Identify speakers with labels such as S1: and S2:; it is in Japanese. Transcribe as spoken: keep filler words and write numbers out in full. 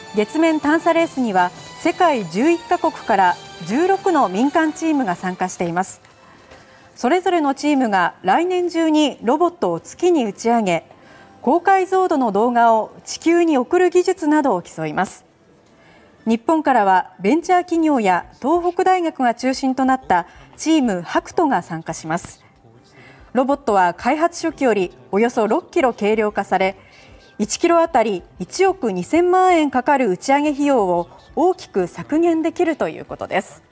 S1: 月面探査レースには世界じゅういっかこくからじゅうろくの民間チームが参加しています。それぞれのチームが来年中にロボットを月に打ち上げ、高解像度の動画を地球に送る技術などを競います。日本からはベンチャー企業や東北大学が中心となったチームハクトが参加します。ロボットは開発初期よりおよそろっキロ軽量化され、いちキロあたりいちおくにせんまんえんかかる打ち上げ費用を大きく削減できるということです。